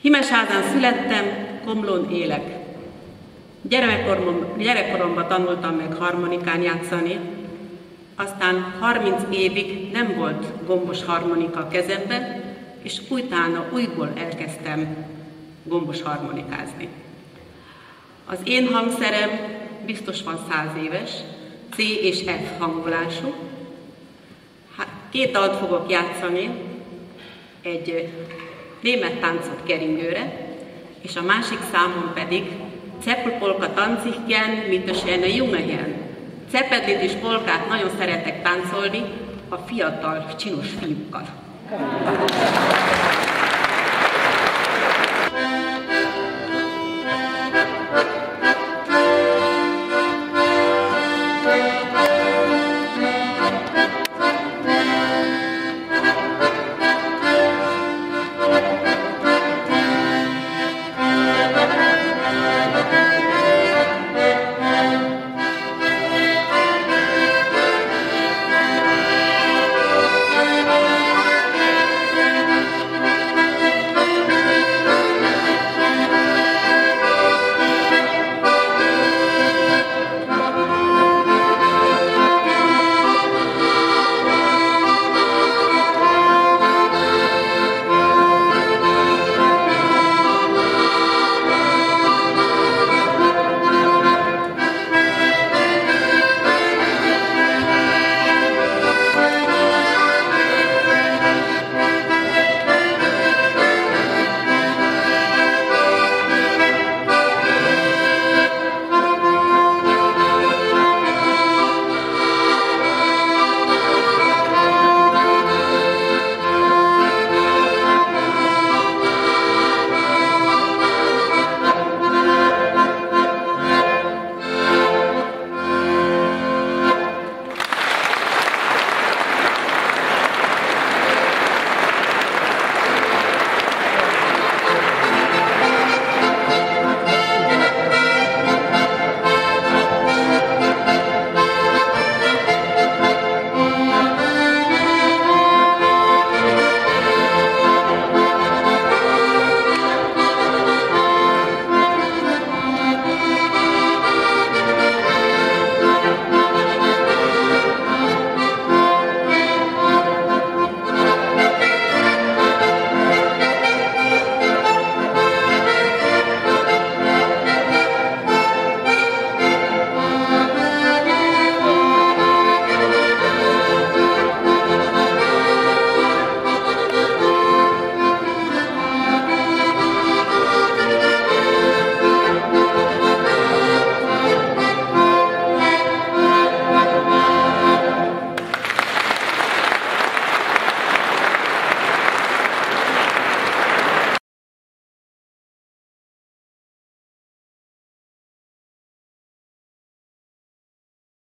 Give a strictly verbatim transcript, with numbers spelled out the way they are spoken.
Himesházán születtem, Komlón élek. Gyerekkoromban, gyerekkoromban tanultam meg harmonikán játszani, aztán harminc évig nem volt gombos harmonika a kezemben, és utána újból elkezdtem gombos harmonikázni. Az én hangszerem biztos van száz éves, C és F hangolású. Két dalt fogok játszani, egy német táncot keringőre, és a másik számon pedig Zeppelpolka Tanzigen mit a Schöne Jungen. Zeppelint és polkát nagyon szeretek táncolni a fiatal, csinos fiúkkal.